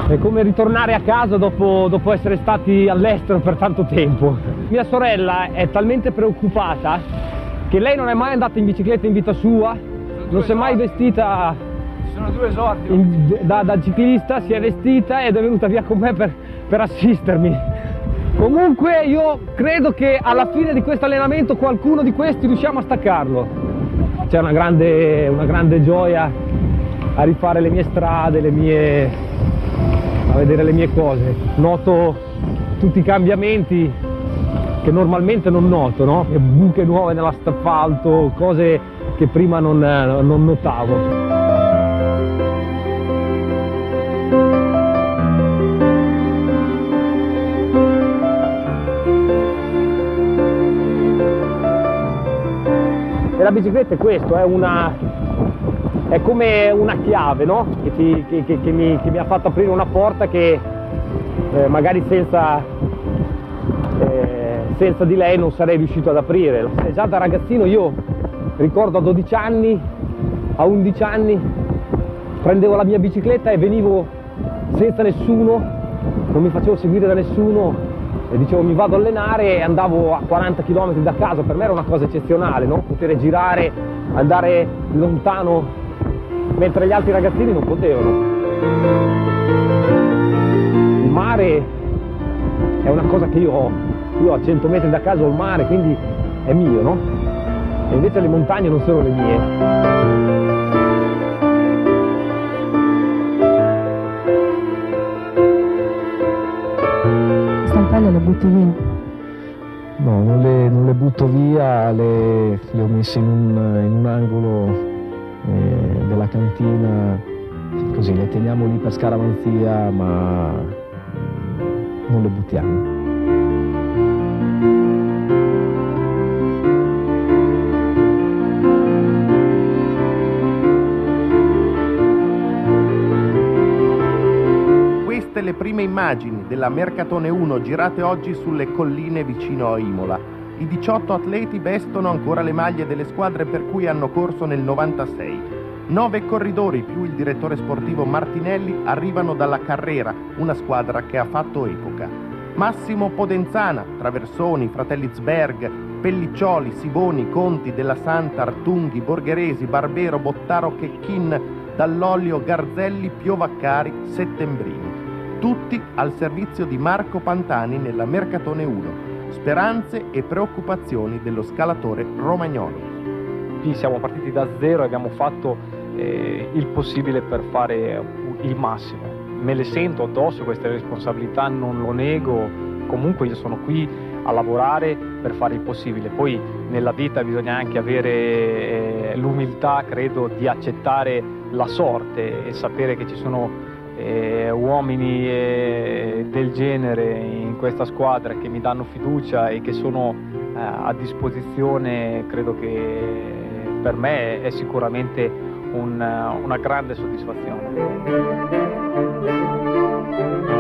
È come ritornare a casa dopo essere stati all'estero per tanto tempo. Mia sorella è talmente preoccupata che lei non è mai andata in bicicletta in vita sua, non si è mai vestita. Ci sono due esordi. Da ciclista si è vestita ed è venuta via con me per assistermi. Comunque io credo che alla fine di questo allenamento qualcuno di questi riusciamo a staccarlo. C'è una grande gioia a rifare le mie strade, a vedere le mie cose. Noto tutti i cambiamenti che normalmente non noto, no? Buche nuove nell'asfalto, cose che prima non notavo. E la bicicletta è questo, è come una chiave, no? che mi ha fatto aprire una porta che magari senza di lei non sarei riuscito ad aprire. Già da ragazzino io ricordo a 12 anni, a 11 anni, prendevo la mia bicicletta e venivo senza nessuno, non mi facevo seguire da nessuno e dicevo mi vado a allenare e andavo a 40 km da casa. Per me era una cosa eccezionale, no? Poter girare, andare lontano, mentre gli altri ragazzini non potevano. Il mare è una cosa che io ho a 100 metri da casa, ho il mare, quindi è mio, no? E invece le montagne non sono le mie. Le butti via? No, non le butto via, le ho messe in un angolo della cantina, così le teniamo lì per scaramanzia, ma non le buttiamo. Le prime immagini della Mercatone 1 girate oggi sulle colline vicino a Imola. I 18 atleti vestono ancora le maglie delle squadre per cui hanno corso nel 96. 9 corridori più il direttore sportivo Martinelli arrivano dalla Carrera, una squadra che ha fatto epoca. Massimo Podenzana, Traversoni, Fratelli Zberg, Pelliccioli, Siboni, Conti, Della Santa, Artunghi, Borgheresi, Barbero, Bottaro, Checchin, Dall'Olio, Garzelli, Piovaccari, Settembrini. Tutti al servizio di Marco Pantani nella Mercatone 1. Speranze e preoccupazioni dello scalatore romagnolo. Qui siamo partiti da zero e abbiamo fatto il possibile per fare il massimo. Me le sento addosso queste responsabilità, non lo nego, comunque io sono qui a lavorare per fare il possibile. Poi nella vita bisogna anche avere l'umiltà, credo, di accettare la sorte e sapere che ci sono uomini del genere in questa squadra che mi danno fiducia e che sono a disposizione. Credo che per me è sicuramente una grande soddisfazione.